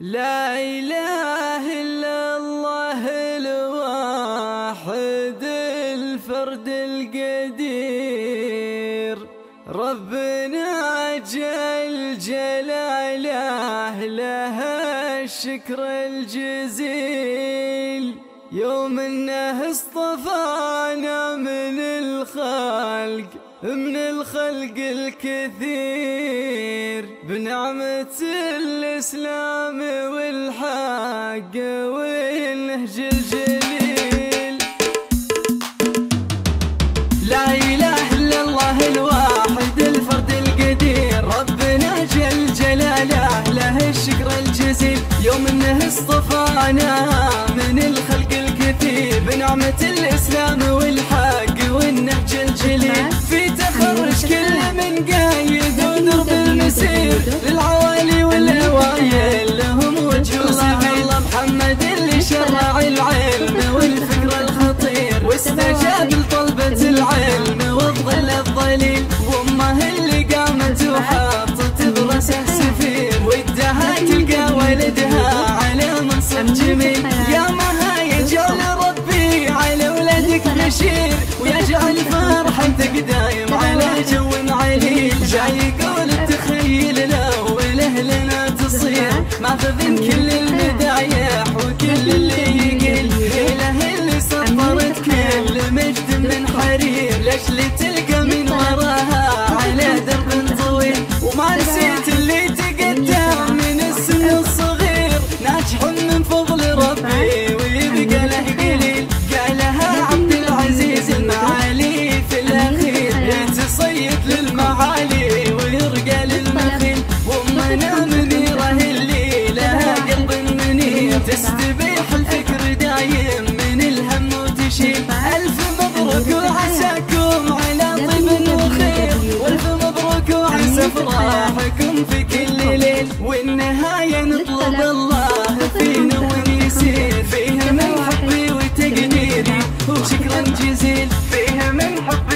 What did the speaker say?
لا إله إلا الله الواحد الفرد القدير، ربنا جل جلاله له الشكر الجزيل، يوم انه اصطفانا من الخلق الكثير، بنعمة الإسلام والحق والنهج الجليل. لا إله إلا الله الواحد الفرد القدير، ربنا جل جلاله له الشكر الجزيل، يوم انه اصطفانا من الخلق الكثير، بنعمة الإسلام والحق والنهج الجليل، في تخرج كل من قايد ودرب المسير، للعوالي والأوايل لهم وجه وسبيل، الله محمد اللي شرع العلم والفكر الخطير، واستجاب لطلبة العلم والظل الظليل، وامه اللي قامت وحاطت براسه سفير، ودها تلقى ولدها على منصب جميل، يا مها يجعل ربي على ولدك بشير، ويجعل فرحتك دايم على جو عليل، جاي يقول التخيل لو لأهلنا تصير، ماخذين كل المدايح وكل اللي يقل، إله اللي سطرت كل مجد من حرير، ليش اللي تلقى من وراها على درب طويل، وما نسيت اللي تقدم من السن الصغير، ناجح من فضل ربي ويبقى له قليل، قالها عبد العزيز المعالي في الأخير، يتصيد للمعالي ويرقى للمخيل، وامنا منيرة اللي لها قلب منير، تستبيح الفكر دايم من الهم وتشيل، ألف مبروك وعساكم على طيب وخير، والف مبروك وعسى افراحكم في كل ليل، والنهاية نطلب الله فينا ونيسير، فيها من حبي وتقديري وشكرا جزيل، فيها من حبي